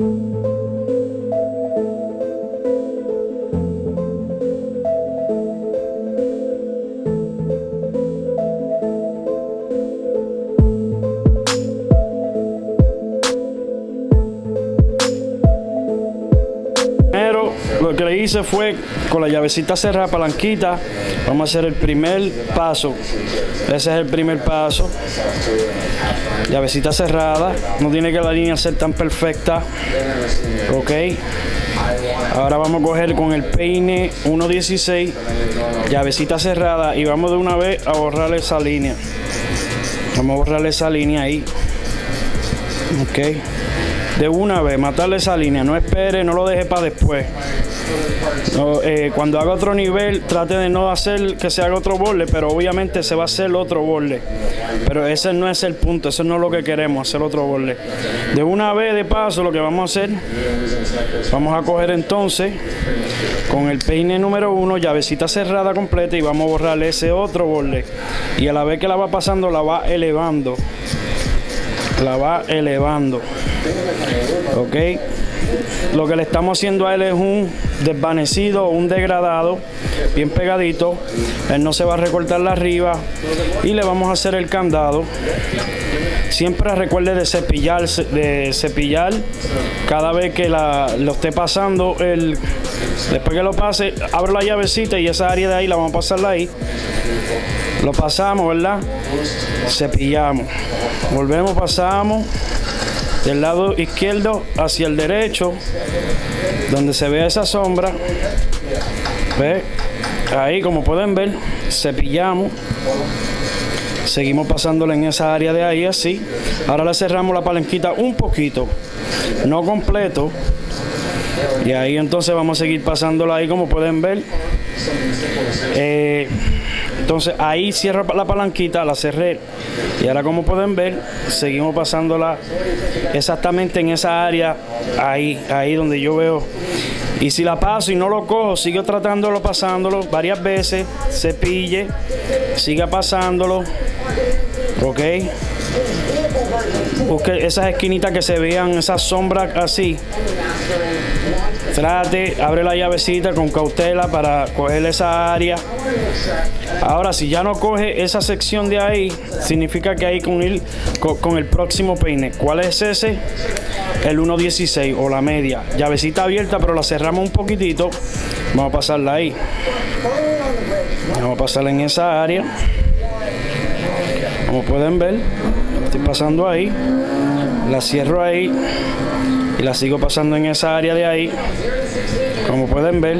Lo que le hice fue con la llavecita cerrada, palanquita, vamos a hacer el primer paso. Ese es el primer paso. Llavecita cerrada, no tiene que la línea ser tan perfecta. Ok. Ahora vamos a coger con el peine 1.16, llavecita cerrada, y vamos de una vez a borrar esa línea. Vamos a borrar esa línea ahí. Ok. De una vez, matarle esa línea, no espere, no lo deje para después. No, cuando haga otro nivel, trate de no hacer que se haga otro borde, pero obviamente se va a hacer otro borde. Pero ese no es el punto, eso no es lo que queremos, hacer otro borde. De una vez, de paso, lo que vamos a hacer, vamos a coger entonces con el peine número 1, llavecita cerrada completa, y vamos a borrar ese otro borde. Y a la vez que la va pasando, la va elevando. La va elevando. Ok, lo que le estamos haciendo a él es un desvanecido o un degradado bien pegadito. Él no se va a recortar la arriba, y le vamos a hacer el candado. Siempre recuerde de cepillar cada vez que lo esté pasando. Después que lo pase, abre la llavecita y esa área de ahí la vamos a pasarla ahí. Lo pasamos, ¿verdad? Cepillamos, volvemos, pasamos del lado izquierdo hacia el derecho, donde se vea esa sombra. ¿Ve? Ahí, como pueden ver, cepillamos, seguimos pasándole en esa área de ahí, así. Ahora le cerramos la palanquita un poquito, no completo, y ahí entonces vamos a seguir pasándola ahí, como pueden ver. Entonces ahí cierro la palanquita, la cerré, y ahora, como pueden ver, seguimos pasándola exactamente en esa área, ahí donde yo veo. Y si la paso y no lo cojo, sigo tratándolo, pasándolo varias veces, cepille, siga pasándolo. Ok, busque esas esquinitas que se vean, esas sombras así. Trate, abre la llavecita con cautela para coger esa área. Ahora, si ya no coge esa sección de ahí, significa que hay que unir con el próximo peine. ¿Cuál es ese? El 1.16 o la media. Llavecita abierta, pero la cerramos un poquitito. Vamos a pasarla ahí. Vamos a pasarla en esa área. Como pueden ver, estoy pasando ahí. La cierro ahí. Y la sigo pasando en esa área de ahí. Como pueden ver,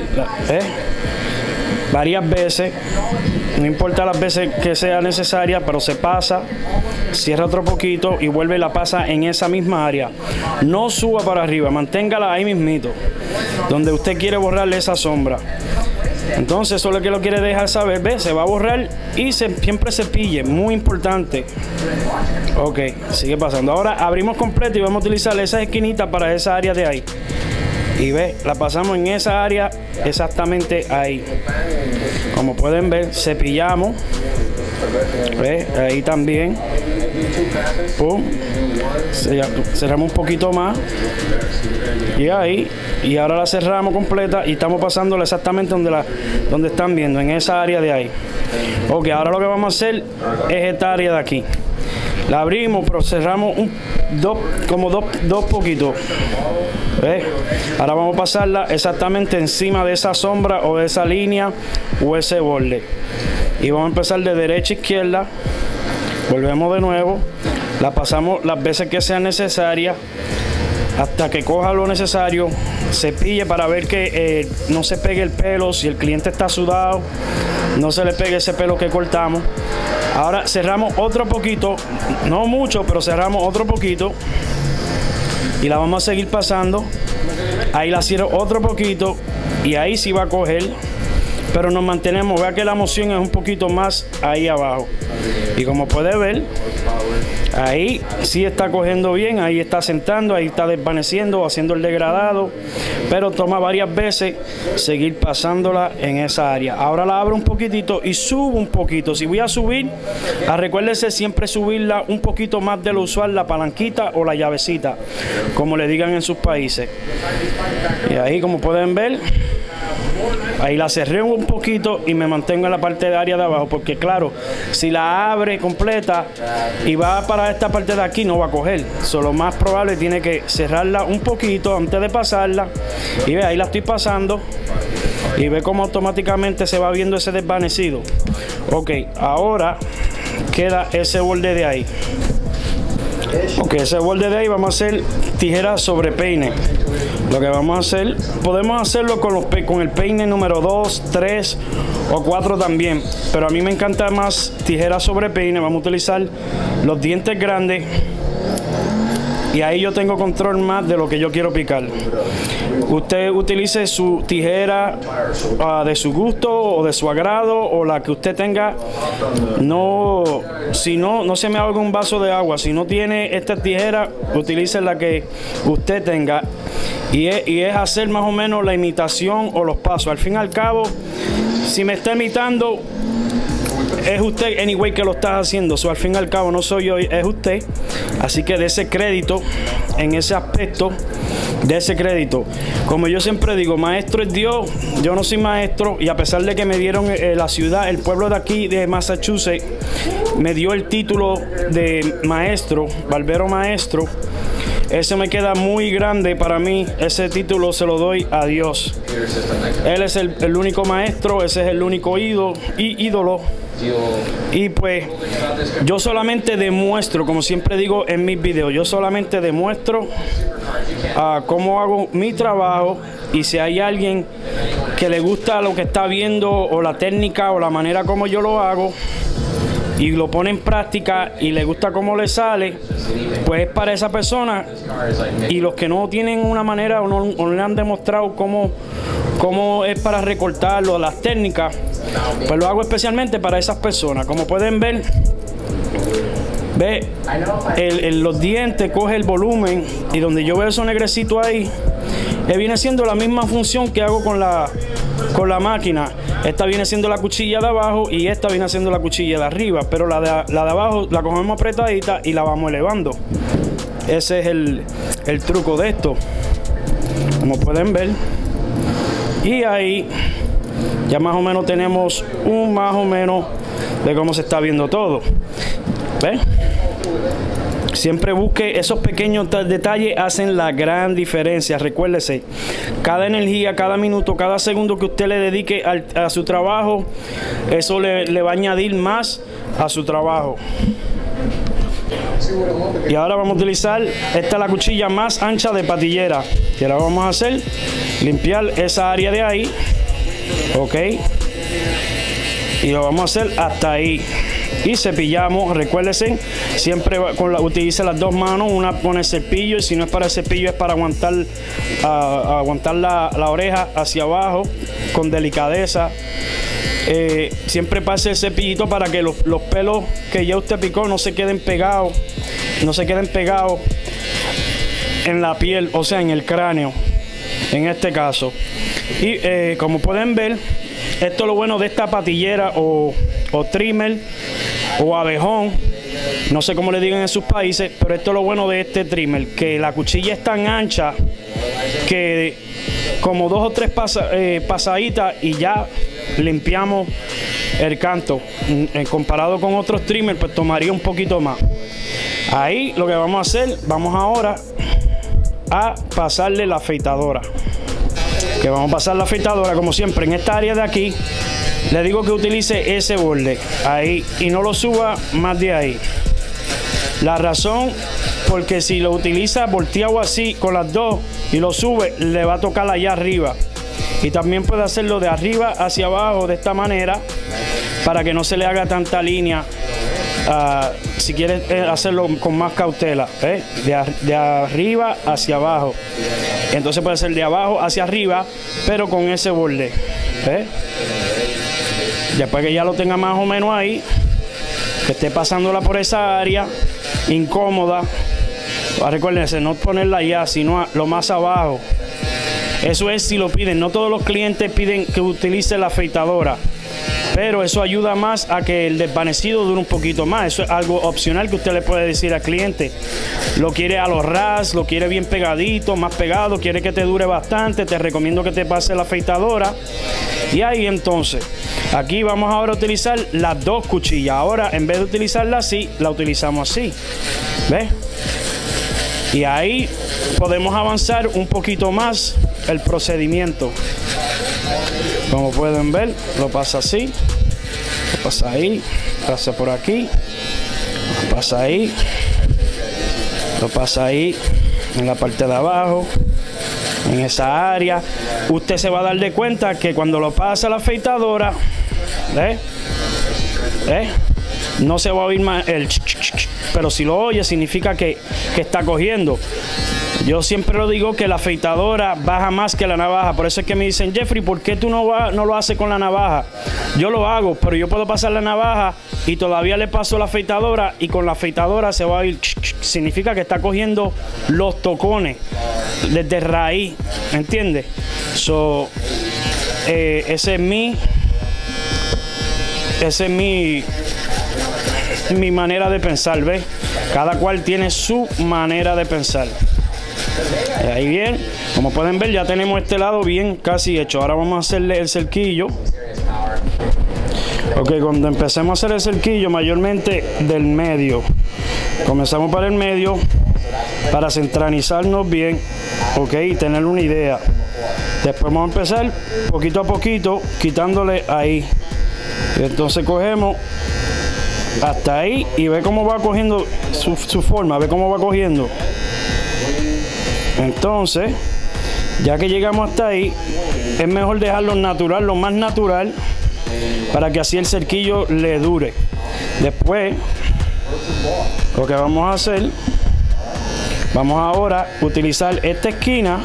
varias veces. No importa las veces que sea necesaria, pero se pasa, cierra otro poquito y vuelve y la pasa en esa misma área. No suba para arriba, manténgala ahí mismito, donde usted quiere borrarle esa sombra. Entonces, eso es lo que lo quiere dejar saber. ¿Ve? Se va a borrar y siempre cepille, muy importante. Ok, sigue pasando. Ahora abrimos completo y vamos a utilizar esas esquinitas para esa área de ahí. Y ve, la pasamos en esa área, exactamente ahí. Como pueden ver, cepillamos. Ve, ahí también. Pum. Cerramos un poquito más. Y ahí. Y ahora la cerramos completa y estamos pasándola exactamente donde están viendo, en esa área de ahí. Ok, ahora lo que vamos a hacer es esta área de aquí. La abrimos, pero cerramos dos poquitos. ¿Ves? Ahora vamos a pasarla exactamente encima de esa sombra o de esa línea o ese borde. Y vamos a empezar de derecha a izquierda. Volvemos de nuevo. La pasamos las veces que sean necesarias hasta que coja lo necesario. Cepille para ver que no se pegue el pelo. Si el cliente está sudado, no se le pegue ese pelo que cortamos. Ahora cerramos otro poquito, no mucho, pero cerramos otro poquito y la vamos a seguir pasando. Ahí la cierro otro poquito y ahí sí va a coger, pero nos mantenemos. Vea que la moción es un poquito más ahí abajo y como puede ver, Ahí sí está cogiendo bien, ahí está sentando, ahí está desvaneciendo, haciendo el degradado, pero toma varias veces seguir pasándola en esa área. Ahora la abro un poquitito y subo un poquito. Si voy a subir, recuérdese siempre subirla un poquito más de lo usual, la palanquita o la llavecita, como le digan en sus países. Y ahí, como pueden ver, ahí la cerré un poquito y me mantengo en la parte de área de abajo, porque claro, si la abre completa y va para esta parte de aquí, no va a coger. Lo más probable tiene que cerrarla un poquito antes de pasarla. Y ve, ahí la estoy pasando y ve cómo automáticamente se va viendo ese desvanecido. Ok, ahora queda ese borde de ahí. Ok, ese borde de ahí vamos a hacer tijera sobre peine. Lo que vamos a hacer, podemos hacerlo con el peine número 2, 3 o 4 también, pero a mí me encanta más tijera sobre peine. Vamos a utilizar los dientes grandes y ahí yo tengo control más de lo que yo quiero picar. Usted utilice su tijera de su gusto o de su agrado, o la que usted tenga. No, si no se me ahoga un vaso de agua. Si no tiene esta tijera, utilice la que usted tenga. Y es hacer más o menos la imitación o los pasos. Al fin y al cabo, si me está imitando, es usted anyway que lo está haciendo. Al fin y al cabo no soy yo, es usted. Así que de ese crédito en ese aspecto, de ese crédito. Como yo siempre digo, maestro es Dios. Yo no soy maestro, y a pesar de que me dieron la ciudad, el pueblo de aquí de Massachusetts me dio el título de maestro, barbero maestro, ese me queda muy grande para mí. Ese título se lo doy a Dios. Él es el único maestro, ese es el único ídolo. Y pues yo solamente demuestro, como siempre digo en mis videos, yo solamente demuestro cómo hago mi trabajo, y si hay alguien que le gusta lo que está viendo, o la técnica o la manera como yo lo hago, y lo pone en práctica y le gusta cómo le sale, pues es para esa persona. Y los que no tienen una manera o no le han demostrado cómo es para recortarlo, las técnicas, pues lo hago especialmente para esas personas. Como pueden ver, ve los dientes, coge el volumen, y donde yo veo esos negrecitos ahí, viene siendo la misma función que hago con la máquina. Esta viene siendo la cuchilla de abajo y esta viene siendo la cuchilla de arriba, pero la de abajo la cogemos apretadita y la vamos elevando. Ese es el truco de esto, como pueden ver. Y ahí ya más o menos tenemos un más o menos de cómo se está viendo todo. ¿Ves? Siempre busque esos pequeños detalles, hacen la gran diferencia. Recuérdese, cada energía, cada minuto, cada segundo que usted le dedique a su trabajo, eso le va a añadir más a su trabajo. Y ahora vamos a utilizar, esta es la cuchilla más ancha de patillera, que ahora vamos a hacer, limpiar esa área de ahí, ok, y lo vamos a hacer hasta ahí. Y cepillamos, recuérdense, siempre utilice las dos manos, una con el cepillo, y si no es para el cepillo es para aguantar la oreja hacia abajo con delicadeza. Siempre pase el cepillito para que los pelos que ya usted picó no se queden pegados, en la piel, o sea, en el cráneo, en este caso. Y como pueden ver, esto es lo bueno de esta patillera o trimmer o abejón, no sé cómo le digan en sus países, pero esto es lo bueno de este trimmer, que la cuchilla es tan ancha que como 2 o 3 pasaditas y ya limpiamos el canto. Comparado con otros trimmers, pues tomaría un poquito más. Ahí lo que vamos a hacer, vamos ahora a pasarle la afeitadora. Que vamos a pasar la afeitadora, como siempre, en esta área de aquí. Le digo que utilice ese borde ahí y no lo suba más de ahí. La razón, porque si lo utiliza volteado así con las dos y lo sube, le va a tocar allá arriba. Y también puede hacerlo de arriba hacia abajo de esta manera, para que no se le haga tanta línea. Si quieres hacerlo con más cautela, de arriba hacia abajo. Entonces puede ser de abajo hacia arriba, pero con ese borde. Después que ya lo tenga más o menos ahí, que esté pasándola por esa área, incómoda. Recuérdense, no ponerla allá, sino lo más abajo. Eso es si lo piden. No todos los clientes piden que utilice la afeitadora, pero eso ayuda más a que el desvanecido dure un poquito más. Eso es algo opcional que usted le puede decir al cliente. Lo quiere a los ras, lo quiere bien pegadito, más pegado, quiere que te dure bastante, te recomiendo que te pase la afeitadora. Y ahí entonces, aquí vamos ahora a utilizar las dos cuchillas. Ahora, en vez de utilizarla así, la utilizamos así. ¿Ves? Y ahí podemos avanzar un poquito más el procedimiento. Como pueden ver, lo pasa así, lo pasa ahí, pasa por aquí, lo pasa ahí, lo pasa ahí, en la parte de abajo, en esa área. Usted se va a dar de cuenta que cuando lo pasa a la afeitadora, no se va a oír más el pero si lo oye significa que está cogiendo. Yo siempre lo digo que la afeitadora baja más que la navaja. Por eso es que me dicen, Jeffrey, ¿por qué tú no lo haces con la navaja? Yo lo hago, pero yo puedo pasar la navaja y todavía le paso la afeitadora y con la afeitadora se va a ir. Significa que está cogiendo los tocones desde raíz, ¿me entiendes? Ese es mi manera de pensar, ¿ves? Cada cual tiene su manera de pensar. Y ahí bien, como pueden ver, ya tenemos este lado bien casi hecho. Ahora vamos a hacerle el cerquillo. Ok, cuando empecemos a hacer el cerquillo, mayormente del medio. Comenzamos para el medio para centralizarnos bien, ok, y tener una idea. Después vamos a empezar poquito a poquito, quitándole ahí. Y entonces cogemos hasta ahí y ve cómo va cogiendo su forma, ve cómo va cogiendo. Entonces, ya que llegamos hasta ahí, es mejor dejarlo natural, lo más natural, para que así el cerquillo le dure. Después, lo que vamos a hacer, vamos ahora a utilizar esta esquina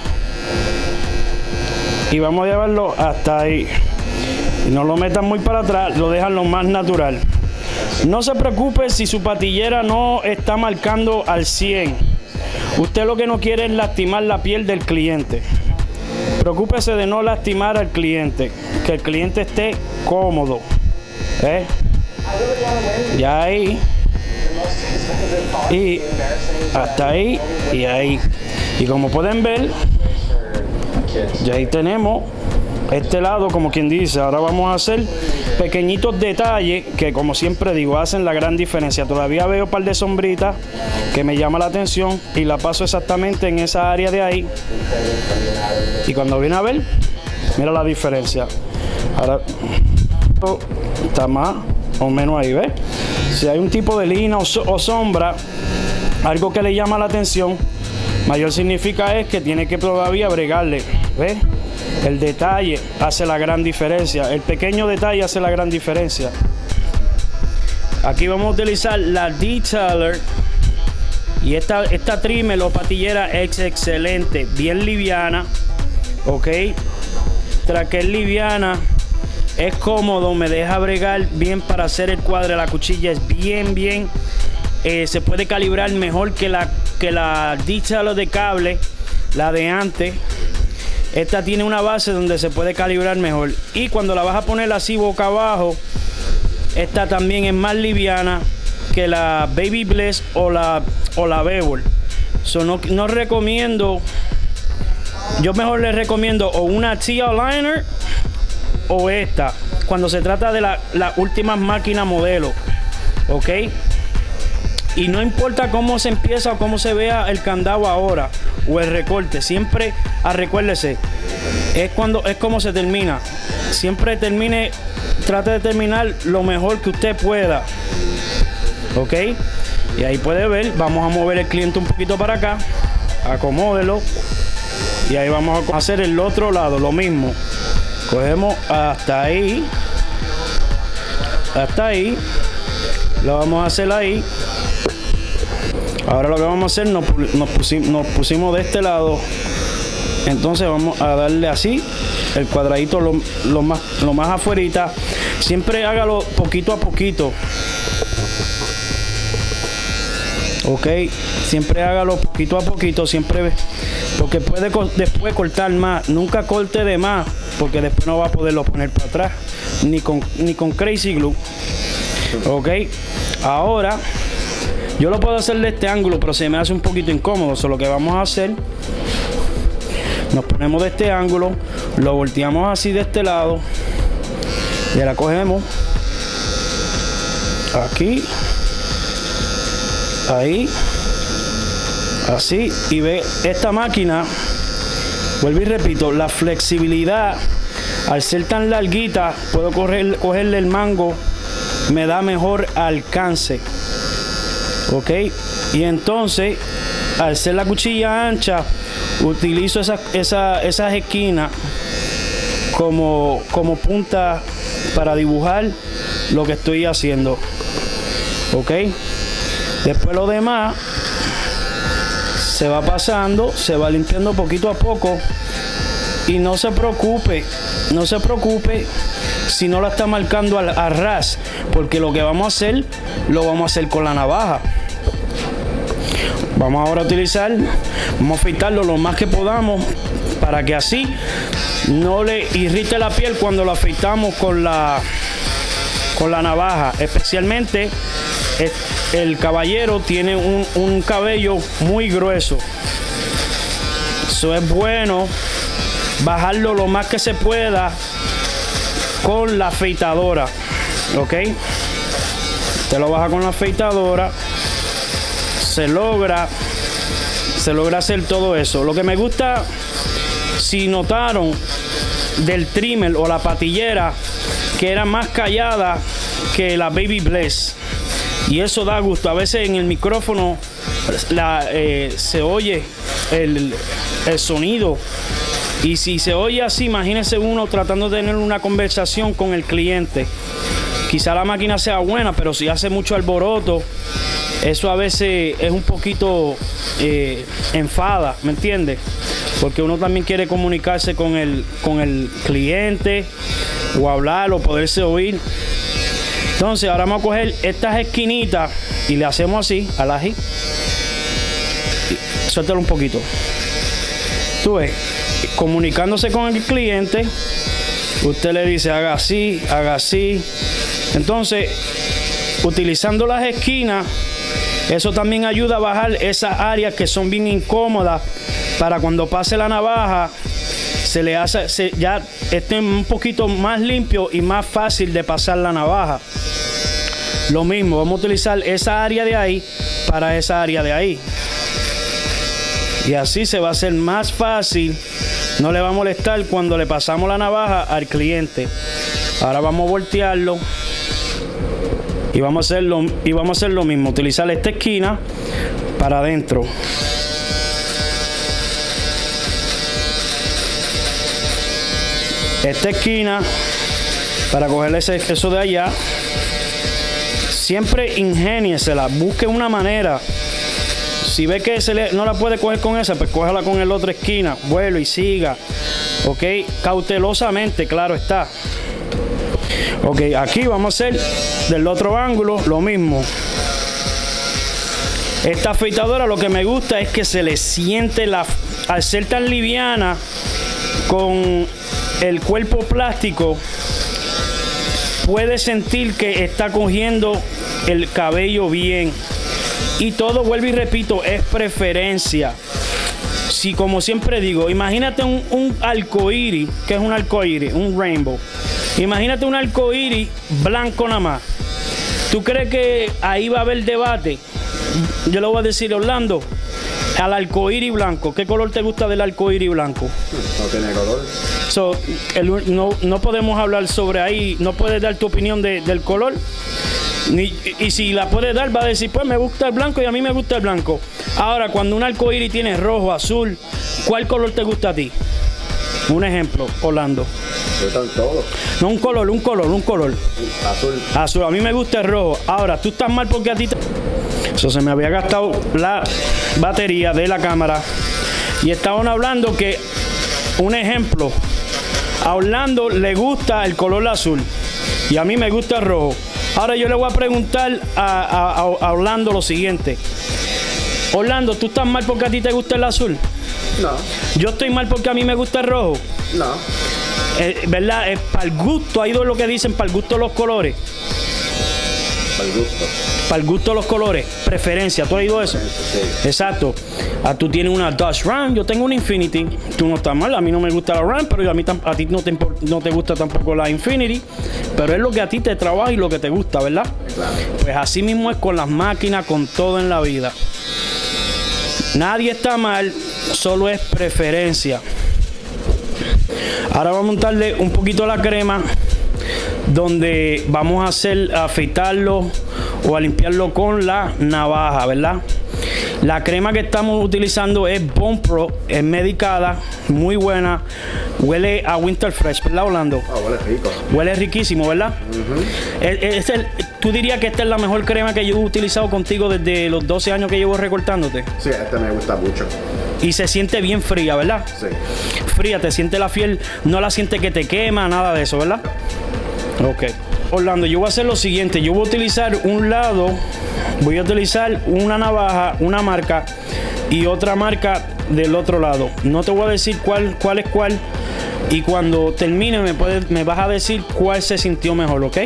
y vamos a llevarlo hasta ahí. Y no lo metan muy para atrás, lo dejan lo más natural. No se preocupe si su patillera no está marcando al 100. Usted lo que no quiere es lastimar la piel del cliente. Preocúpese de no lastimar al cliente, que el cliente esté cómodo. Y ahí, y hasta ahí, y ahí. Y como pueden ver, ya ahí tenemos este lado, como quien dice. Ahora vamos a hacer pequeñitos detalles que, como siempre digo, hacen la gran diferencia. Todavía veo un par de sombritas que me llama la atención y la paso exactamente en esa área de ahí. Y cuando viene a ver, mira la diferencia. Ahora está más o menos ahí, ¿ves? Si hay un tipo de línea o sombra, algo que le llama la atención, mayor significa es que tiene que todavía bregarle, ¿ves? El detalle hace la gran diferencia. El pequeño detalle hace la gran diferencia. Aquí vamos a utilizar la Detailer. Y esta trimmer o patillera es excelente. Bien liviana. Ok. Tras que es liviana, es cómodo. Me deja bregar bien para hacer el cuadro. La cuchilla es bien. Se puede calibrar mejor que la Detailer de cable. La de antes. Esta tiene una base donde se puede calibrar mejor. Y cuando la vas a poner así boca abajo, esta también es más liviana que la Baby Bliss o la Bevel. No recomiendo. Yo mejor les recomiendo o una T-Aligner o esta. Cuando se trata de las últimas máquinas modelo. Ok. Y no importa cómo se empieza o cómo se vea el candado ahora o el recorte, siempre recuérdese, es como se termina. Siempre trate de terminar lo mejor que usted pueda. Ok, y ahí puede ver, vamos a mover el cliente un poquito para acá, acomódelo, y ahí vamos a hacer el otro lado, lo mismo. Cogemos hasta ahí, lo vamos a hacer ahí. Ahora lo que vamos a hacer, nos pusimos de este lado. Entonces vamos a darle así, el cuadradito lo más afuerita. Siempre hágalo poquito a poquito. Ok, siempre hágalo poquito a poquito, siempre, porque puede después cortar más. Nunca corte de más, porque después no va a poderlo poner para atrás, ni con Crazy Glue. Ok, ahora yo lo puedo hacer de este ángulo, pero se me hace un poquito incómodo. Eso lo que vamos a hacer, nos ponemos de este ángulo, lo volteamos así de este lado, y la cogemos aquí, ahí, así, y ve esta máquina, vuelvo y repito, la flexibilidad, al ser tan larguita, puedo cogerle el mango, me da mejor alcance. Ok, y entonces, al ser la cuchilla ancha, utilizo esas esquinas como punta para dibujar lo que estoy haciendo. Ok, después lo demás se va pasando, se va limpiando poquito a poco, y no se preocupe si no la está marcando al ras, porque lo que vamos a hacer, lo vamos a hacer con la navaja. Vamos ahora a utilizar, vamos a afeitarlo lo más que podamos, para que así no le irrite la piel cuando lo afeitamos con la navaja. Especialmente el caballero tiene un cabello muy grueso. Eso es bueno bajarlo lo más que se pueda con la afeitadora. Ok, te lo baja con la afeitadora, se logra hacer todo eso. Lo que me gusta, si notaron, del trimmer o la patillera, que era más callada que la Baby Bless, y eso da gusto. A veces en el micrófono se oye el sonido, y si se oye así, imagínense uno tratando de tener una conversación con el cliente. Quizá la máquina sea buena, pero si hace mucho alboroto, eso a veces es un poquito enfada, ¿me entiendes? Porque uno también quiere comunicarse con el cliente, o hablar, o poderse oír. Entonces ahora vamos a coger estas esquinitas y le hacemos así, al ají. Suéltalo un poquito. Tú ves, comunicándose con el cliente, usted le dice haga así, haga así. Entonces, utilizando las esquinas, eso también ayuda a bajar esas áreas que son bien incómodas, para cuando pase la navaja se le hace, ya esté un poquito más limpio y más fácil de pasar la navaja. Lo mismo, vamos a utilizar esa área de ahí para esa área de ahí, y así se va a hacer más fácil, no le va a molestar cuando le pasamos la navaja al cliente. Ahora vamos a voltearlo y vamos a hacer lo mismo, utilizar esta esquina para adentro. Esta esquina para coger eso de allá. Siempre ingéniesela, busque una manera. Si ve que no la puede coger con esa, pues cógela con la otra esquina, vuelo y siga. Ok, cautelosamente, claro está. Ok, aquí vamos a hacer del otro ángulo lo mismo. Esta afeitadora, lo que me gusta es que se le siente al ser tan liviana con el cuerpo plástico, puede sentir que está cogiendo el cabello bien. Y todo, vuelvo y repito, es preferencia. Si, como siempre digo, imagínate un arcoíris. ¿Qué es un arcoíris? Un rainbow. Imagínate un arcoíris blanco nada más. ¿Tú crees que ahí va a haber debate? Yo le voy a decir, Orlando, al arcoíris blanco, ¿qué color te gusta del arcoíris blanco? No tiene color. No podemos hablar sobre ahí. No puedes dar tu opinión del color. Y si la puedes dar, va a decir, pues me gusta el blanco y a mí me gusta el blanco. Ahora, cuando un arcoíris tiene rojo, azul, ¿cuál color te gusta a ti? Un ejemplo, Orlando. Gustan todos. No, un color. Azul. Azul, a mí me gusta el rojo. Ahora, tú estás mal porque a ti Eso, se me había gastado la batería de la cámara. Y estaban hablando que, un ejemplo, a Orlando le gusta el color azul y a mí me gusta el rojo. Ahora yo le voy a preguntar a Orlando lo siguiente. Orlando, ¿tú estás mal porque a ti te gusta el azul? No, Yo estoy mal porque a mí me gusta el rojo. no. ¿Verdad? Para el gusto, hay dos lo que dicen, para el gusto los colores. Para el gusto. Para el gusto los colores. Preferencia, ¿tú has oído eso? Sí. Exacto. Tú tienes una Dodge Ram, yo tengo una Infinity. Tú no estás mal, a mí no me gusta la Ram, pero a ti no te gusta tampoco la Infinity. Pero es lo que a ti te trabaja y lo que te gusta, ¿verdad? Claro. Pues así mismo es con las máquinas, con todo en la vida. Nadie está mal, solo es preferencia. Ahora vamos a montarle un poquito la crema, donde vamos a afeitarlo o a limpiarlo con la navaja, ¿verdad? La crema que estamos utilizando es Bone Pro, es medicada, muy buena, huele a Winter Fresh, ¿verdad, Orlando? Ah, huele rico. Huele riquísimo, ¿verdad? ¿Tú dirías que esta es la mejor crema que yo he utilizado contigo desde los 12 años que llevo recortándote? Sí, este me gusta mucho. Y se siente bien fría, ¿verdad? Sí. Fría, te siente la piel, no la siente que te quema, nada de eso, ¿verdad? Ok. Orlando, yo voy a hacer lo siguiente, yo voy a utilizar un lado, voy a utilizar una navaja, una marca y otra marca del otro lado. No te voy a decir cuál es cuál, y cuando termine me vas a decir cuál se sintió mejor, ¿ok?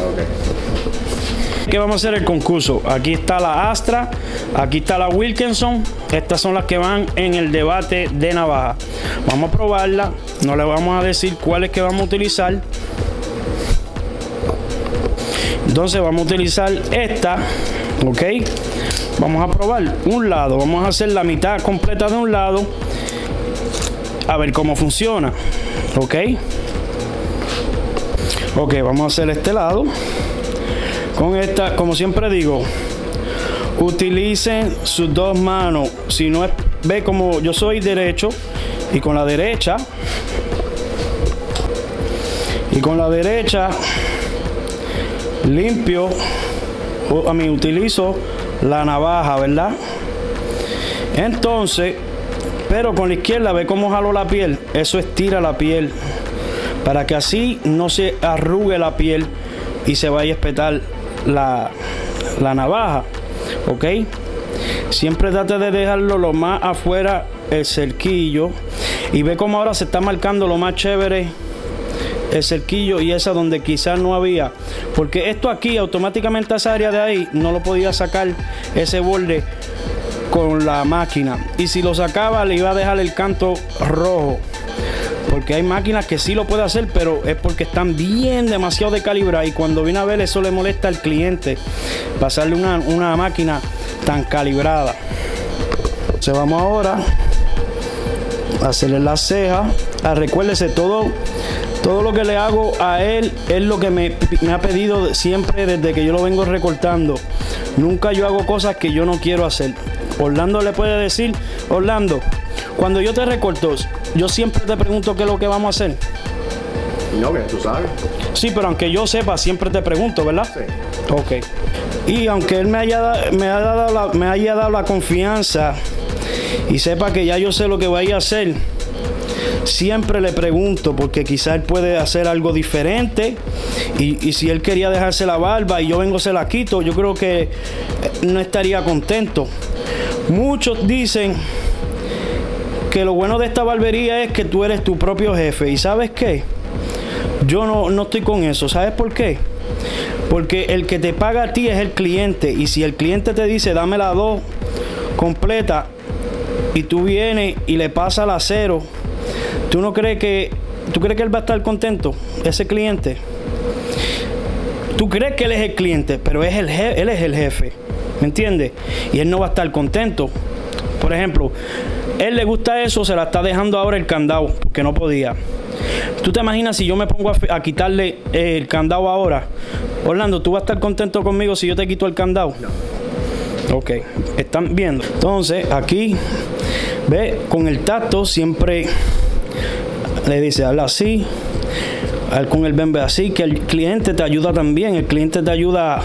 Ok. ¿Qué vamos a hacer el concurso? Aquí está la Astra, aquí está la Wilkinson. Estas son las que van en el debate de navaja. Vamos a probarla, no le vamos a decir cuál es que vamos a utilizar. Entonces vamos a utilizar esta, ok. Vamos a probar un lado, vamos a hacer la mitad completa de un lado, a ver cómo funciona, ok. Ok, vamos a hacer este lado. Con esta, como siempre digo, utilicen sus dos manos. Si no es, ve como yo soy derecho, y con la derecha limpio, utilizo la navaja, ¿verdad? Entonces, pero con la izquierda, ve cómo jalo la piel. Eso estira la piel para que así no se arrugue la piel y se vaya a espetar la navaja, ¿ok? Siempre trate de dejarlo lo más afuera el cerquillo, y ve cómo ahora se está marcando lo más chévere el cerquillo, y esa donde quizás no había, porque esto aquí automáticamente, esa área de ahí no lo podía sacar ese borde con la máquina, y si lo sacaba le iba a dejar el canto rojo, porque hay máquinas que sí lo puede hacer, pero es porque están bien demasiado descalibradas, y cuando viene a ver eso le molesta al cliente pasarle una máquina tan calibrada. Entonces vamos ahora a hacerle las cejas. Recuérdese, todo lo que le hago a él es lo que me ha pedido siempre desde que yo lo vengo recortando. Nunca yo hago cosas que yo no quiero hacer. Orlando le puede decir, Orlando, cuando yo te recorto, yo siempre te pregunto qué es lo que vamos a hacer. No, que tú sabes. Sí, pero aunque yo sepa, siempre te pregunto, ¿verdad? Sí. Ok. Y aunque él me haya dado la confianza y sepa que ya yo sé lo que voy a hacer, siempre le pregunto, porque quizá él puede hacer algo diferente, y si él quería dejarse la barba y yo vengo se la quito, yo creo que no estaría contento. Muchos dicen que lo bueno de esta barbería es que tú eres tu propio jefe, y ¿sabes qué? Yo no estoy con eso. ¿Sabes por qué? Porque el que te paga a ti es el cliente, y si el cliente te dice dame la 2 completa y tú vienes y le pasas la 0, ¿tú crees que él va a estar contento, ese cliente? Tú crees que él es el cliente, pero él es el jefe, ¿me entiendes? Y él no va a estar contento. Por ejemplo, él le gusta eso, se la está dejando ahora el candado, porque no podía. ¿Tú te imaginas si yo me pongo a quitarle el candado ahora? Orlando, ¿tú vas a estar contento conmigo si yo te quito el candado? No. Ok, están viendo. Entonces, aquí, ve, con el tacto siempre le dice, hazla así, con el bembe así, que el cliente te ayuda también. El cliente te ayuda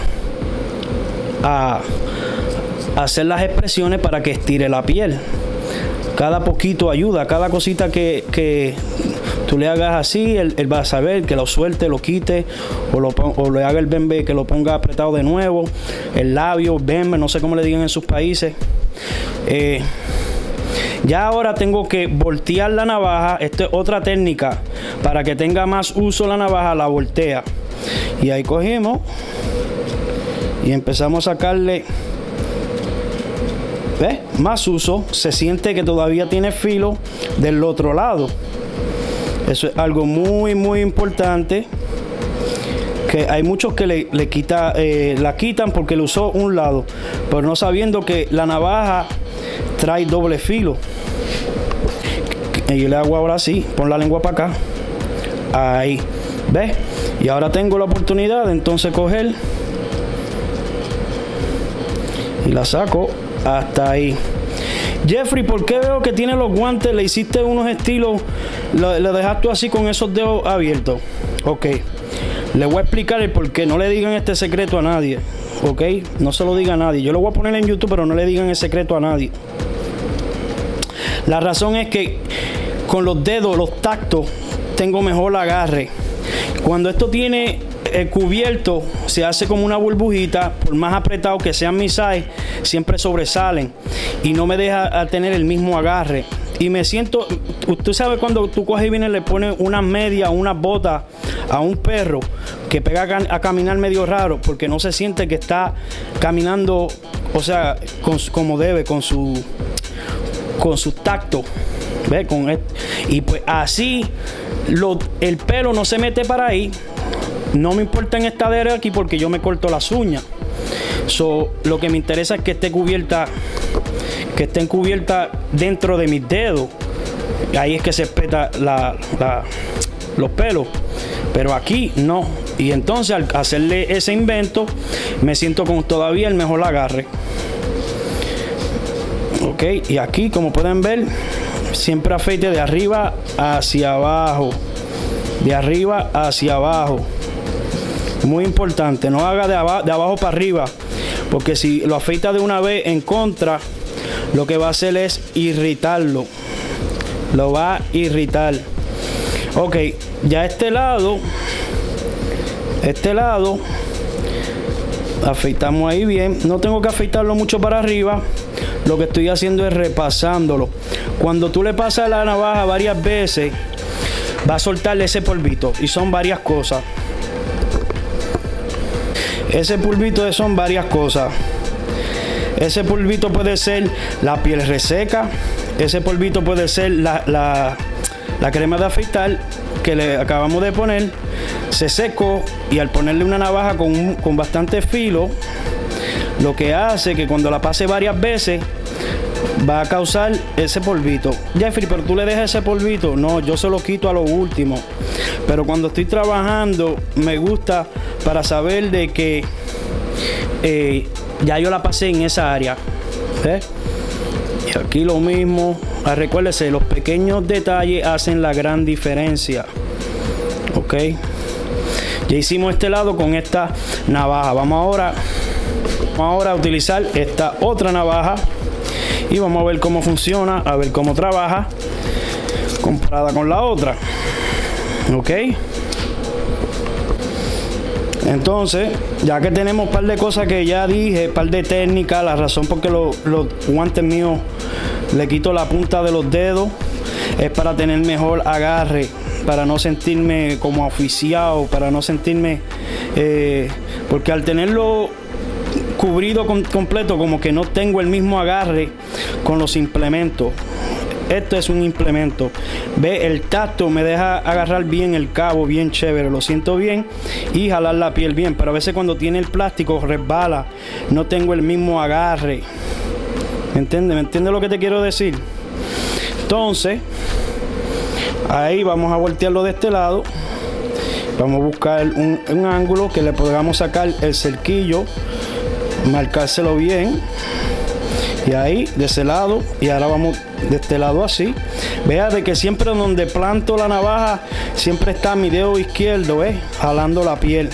a hacer las expresiones para que estire la piel. Cada poquito ayuda, cada cosita que tú le hagas así, él va a saber que lo suelte, lo quite, o le haga el bembe, que lo ponga apretado de nuevo, el labio, bembe, no sé cómo le digan en sus países. Ya ahora tengo que voltear la navaja. Esta es otra técnica para que tenga más uso la navaja, la voltea. Y ahí cogimos y empezamos a sacarle, ¿ves? Más uso. Se siente que todavía tiene filo del otro lado. Eso es algo muy importante. Que hay muchos que la quitan porque le usó un lado, pero no sabiendo que la navaja trae doble filo. Y yo le hago ahora así, pon la lengua para acá. Ahí, ¿ves? Y ahora tengo la oportunidad de entonces coger y la saco hasta ahí. Jeffrey, ¿por qué veo que tiene los guantes? Le hiciste unos estilos, le dejaste así con esos dedos abiertos. Ok, le voy a explicar el por qué. No le digan este secreto a nadie, ok, no se lo diga a nadie. Yo lo voy a poner en YouTube, pero no le digan el secreto a nadie. La razón es que con los dedos, los tactos, tengo mejor agarre. Cuando esto tiene cubierto, se hace como una burbujita. Por más apretado que sean mis size, siempre sobresalen y no me deja tener el mismo agarre. Y me siento, usted sabe cuando tú coges y vienes, le pones unas medias, unas botas a un perro que pega a caminar medio raro, porque no se siente que está caminando, o sea, como debe, con su tacto. ¿Ve? Y pues así el pelo no se mete para ahí. No me importa en esta de aquí porque yo me corto las uñas. Lo que me interesa es que esté cubierta, que estén cubiertas dentro de mis dedos. Ahí es que se peta los pelos. Pero aquí no. Y entonces al hacerle ese invento, me siento con todavía el mejor agarre. Ok, y aquí como pueden ver, siempre afeite de arriba hacia abajo. De arriba hacia abajo. Muy importante, no haga de abajo para arriba, porque si lo afeita de una vez en contra, lo que va a hacer es irritarlo. Lo va a irritar. Ok, ya este lado afeitamos ahí bien. No tengo que afeitarlo mucho para arriba. Lo que estoy haciendo es repasándolo. Cuando tú le pasas la navaja varias veces, va a soltarle ese polvito, y son varias cosas. Ese polvito son varias cosas. Ese polvito puede ser la piel reseca. Ese polvito puede ser la crema de afeitar que le acabamos de poner. Se secó, y al ponerle una navaja con bastante filo, lo que hace que cuando la pase varias veces va a causar ese polvito. Jeffrey, pero tú le dejas ese polvito. No, yo se lo quito a lo último. Pero cuando estoy trabajando, me gusta para saber de que ya yo la pasé en esa área. Y aquí lo mismo. Recuérdese, los pequeños detalles hacen la gran diferencia. Ok. Ya hicimos este lado con esta navaja. Vamos ahora a utilizar esta otra navaja. Y vamos a ver cómo funciona, a ver cómo trabaja comparada con la otra. Ok. Entonces, ya que tenemos un par de cosas que ya dije, un par de técnicas, la razón por qué los guantes míos le quito la punta de los dedos es para tener mejor agarre, para no sentirme como asfixiado, para no sentirme porque al tenerlo cubrido completo, como que no tengo el mismo agarre con los implementos. Esto es un implemento. Ve, el tacto me deja agarrar bien el cabo, bien chévere, lo siento bien, y jalar la piel bien. Pero a veces cuando tiene el plástico resbala, no tengo el mismo agarre. ¿Me entiendes? ¿Me entiendes lo que te quiero decir? Entonces, ahí vamos a voltearlo de este lado. Vamos a buscar un ángulo que le podamos sacar el cerquillo, marcárselo bien. Y ahí, de ese lado, y ahora vamos de este lado así. Vea de que siempre donde planto la navaja, siempre está mi dedo izquierdo, jalando la piel.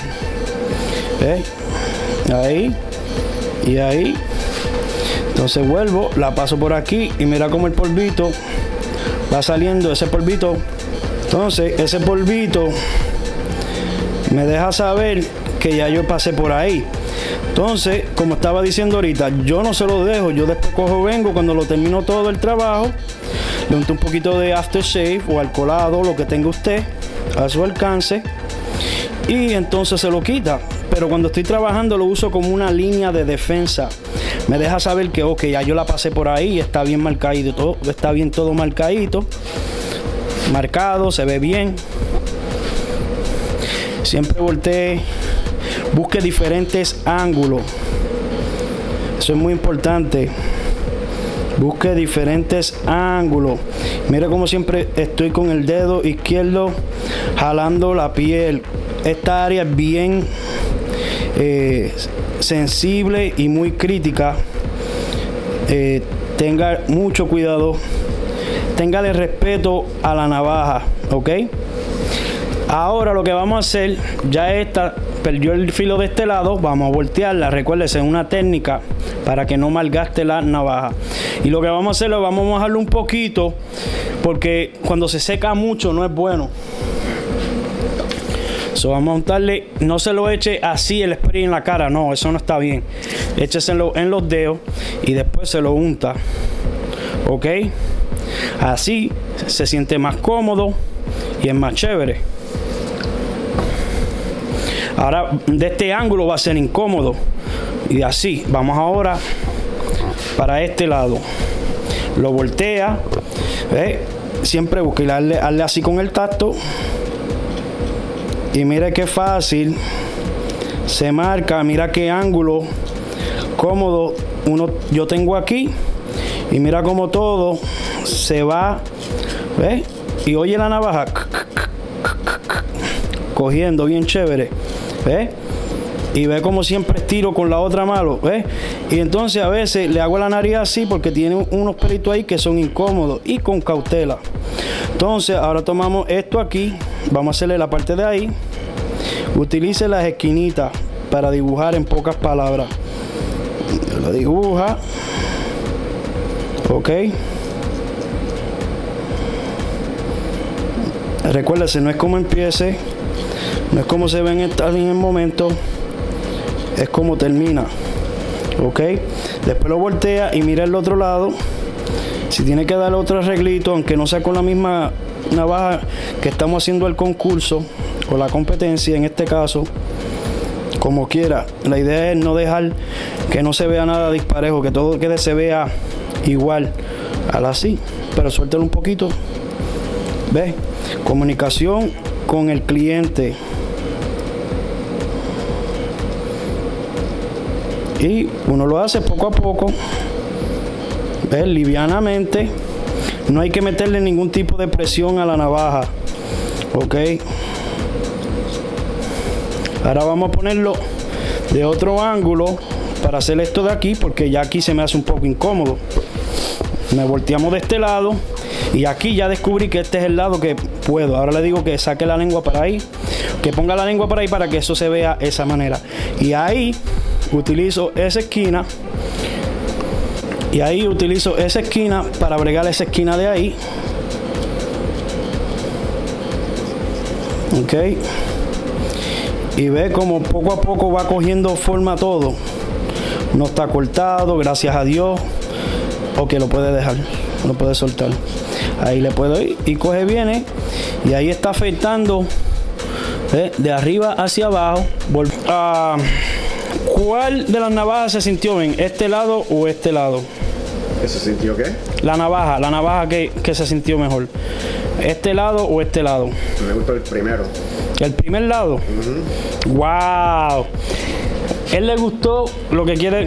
Ahí, y ahí. Entonces vuelvo, la paso por aquí, y mira cómo el polvito va saliendo, ese polvito. Entonces, ese polvito me deja saber que ya yo pasé por ahí. Entonces, como estaba diciendo ahorita, yo no se lo dejo, yo después vengo, cuando lo termino todo el trabajo, le unto un poquito de aftershave o alcoholado, lo que tenga usted a su alcance, y entonces se lo quita. Pero cuando estoy trabajando lo uso como una línea de defensa. Me deja saber que, ok, ya yo la pasé por ahí, está bien marcadito, todo, está bien todo marcadito, marcado, se ve bien. Siempre voltee, busque diferentes ángulos. Eso es muy importante. Busque diferentes ángulos. Mira como siempre estoy con el dedo izquierdo jalando la piel. Esta área es bien sensible y muy crítica. Tenga mucho cuidado. Téngale respeto a la navaja, ¿ok? Ahora lo que vamos a hacer, ya esta perdió el filo de este lado, vamos a voltearla. Recuérdese, es una técnica para que no malgaste la navaja. Y lo que vamos a hacer, lo vamos a mojarlo un poquito, porque cuando se seca mucho no es bueno. Vamos a untarle, no se lo eche así el spray en la cara, no, eso no está bien. Écheselo en los dedos y después se lo unta, ok. Así se siente más cómodo y es más chévere. Ahora de este ángulo va a ser incómodo, y así vamos ahora para este lado, lo voltea, ¿ve? Siempre busque darle así con el tacto. Y mira qué fácil se marca, mira qué ángulo cómodo yo tengo aquí, y mira cómo todo se va, ¿ves? Y oye la navaja cogiendo bien chévere, ¿ves? Y ve como siempre estiro con la otra mano, ¿ves? Y entonces a veces le hago la nariz así porque tiene unos pelitos ahí que son incómodos, y con cautela. Entonces ahora tomamos esto aquí, vamos a hacerle la parte de ahí. Utilice las esquinitas para dibujar, en pocas palabras. Lo dibuja, ok. Recuérdese, no es como empiece, no es como se ve en el momento, es como termina, ok. Después lo voltea y mira el otro lado. Si tiene que darle otro arreglito, aunque no sea con la misma navaja que estamos haciendo el concurso o la competencia, en este caso, como quiera. La idea es no dejar que no se vea nada disparejo, que todo se vea igual al así, pero suéltalo un poquito. ¿Ves? Comunicación con el cliente. Y uno lo hace poco a poco, ¿ves? Livianamente. No hay que meterle ningún tipo de presión a la navaja, ok. Ahora vamos a ponerlo de otro ángulo para hacer esto de aquí, porque ya aquí se me hace un poco incómodo. Me volteamos de este lado y aquí ya descubrí que este es el lado que puedo. Ahora le digo que saque la lengua para ahí, que ponga la lengua para ahí para que eso se vea de esa manera. Y ahí utilizo esa esquina. Y ahí utilizo esa esquina para bregar esa esquina de ahí. Ok. Y ve como poco a poco va cogiendo forma todo. No está cortado, gracias a Dios. Ok, lo puede dejar, lo puede soltar. Ahí le puedo ir y coge bien. Y ahí está afeitando, de arriba hacia abajo. ¿Cuál de las navajas se sintió bien? ¿Este lado o este lado? ¿Qué se sintió qué? La navaja que se sintió mejor. ¿Este lado o este lado? Me gustó el primero. ¿El primer lado? ¡Wow! Él le gustó lo que quiere.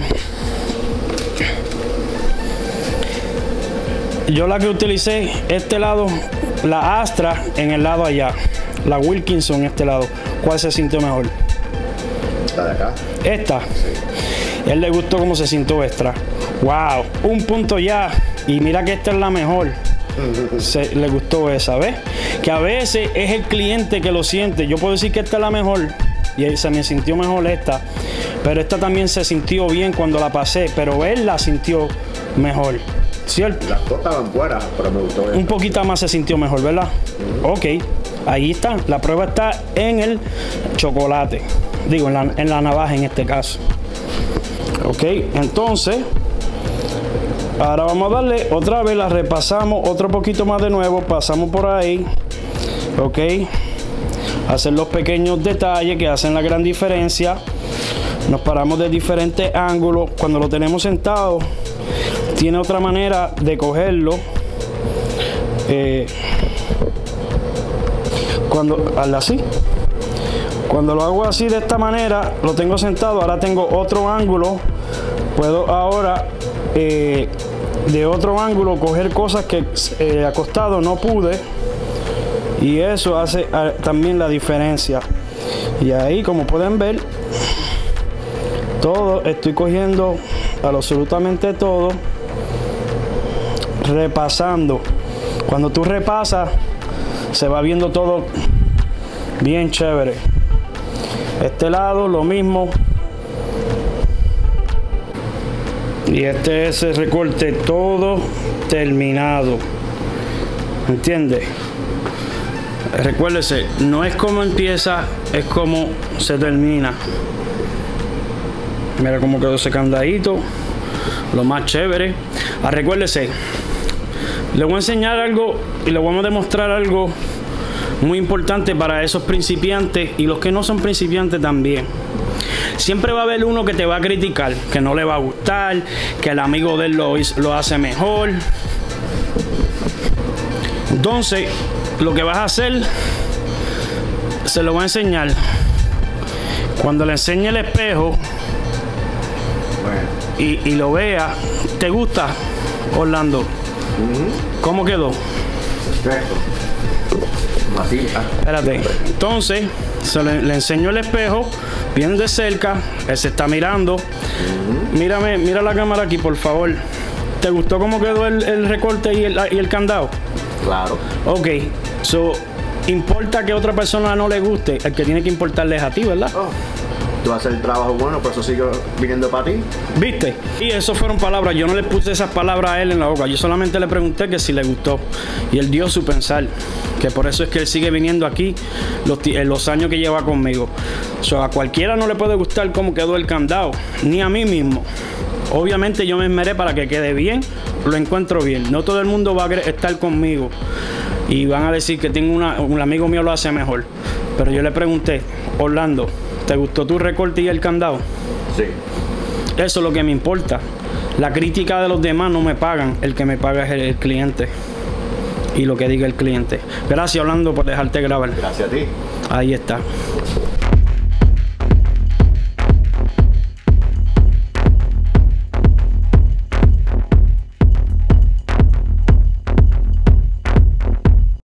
Yo la que utilicé, este lado, la Astra en el lado allá. La Wilkinson en este lado. ¿Cuál se sintió mejor? ¿Esta de acá? ¿Esta? Sí. Él le gustó cómo se sintió extra. ¡Wow! Un punto ya. Y mira que esta es la mejor. Le gustó esa, ¿ves? Que a veces es el cliente que lo siente. Yo puedo decir que esta es la mejor y ahí se me sintió mejor esta, pero esta también se sintió bien cuando la pasé, pero él la sintió mejor, ¿cierto? Las dos estaban buenas, pero me gustó esta. Un poquito más se sintió mejor, ¿verdad? Ok, ahí está. La prueba está en el chocolate. Digo, en la navaja en este caso. Ok, entonces ahora vamos a darle otra vez, la repasamos otro poquito más de nuevo, pasamos por ahí. Ok, hacer los pequeños detalles que hacen la gran diferencia. Nos paramos de diferentes ángulos. Cuando lo tenemos sentado, tiene otra manera de cogerlo. Así. Cuando lo hago así de esta manera, lo tengo sentado, ahora tengo otro ángulo. Puedo ahora de otro ángulo coger cosas que acostado no pude. Y eso hace también la diferencia. Y ahí, como pueden ver, todo, estoy cogiendo absolutamente todo, repasando. Cuando tú repasas, se va viendo todo bien chévere. Este lado lo mismo. Y este es el recorte todo terminado. ¿Entiendes? Recuérdese, no es como empieza, es como se termina. Mira cómo quedó ese candadito, lo más chévere. Recuérdese, le voy a enseñar algo y le vamos a demostrar algo muy importante para esos principiantes y los que no son principiantes también. Siempre va a haber uno que te va a criticar, que no le va a gustar, que el amigo de él lo hace mejor. Entonces, lo que vas a hacer, se lo voy a enseñar. Cuando le enseñe el espejo y lo vea, ¿te gusta, Orlando? ¿Cómo quedó? Perfecto. Masita. Espérate. Entonces, le enseño el espejo bien de cerca. Él se está mirando. Mírame, mira la cámara aquí, por favor. ¿Te gustó cómo quedó el recorte y el candado? Claro. Ok, so, importa que a otra persona no le guste, el que tiene que importarle es a ti, ¿verdad? Oh, tú haces el trabajo bueno, por eso sigo viniendo para ti. ¿Viste? Y eso fueron palabras, yo no le puse esas palabras a él en la boca, yo solamente le pregunté que si le gustó. Y él dio su pensar, que por eso es que él sigue viniendo aquí los años que lleva conmigo. So, a cualquiera no le puede gustar cómo quedó el candado, ni a mí mismo. Obviamente yo me esmeré para que quede bien, lo encuentro bien. No todo el mundo va a estar conmigo y van a decir que tengo un amigo mío lo hace mejor. Pero yo le pregunté, Orlando, ¿te gustó tu recorte y el candado? Sí. Eso es lo que me importa. La crítica de los demás no me pagan, el que me paga es el cliente y lo que diga el cliente. Gracias, Orlando, por dejarte grabar. Gracias a ti. Ahí está.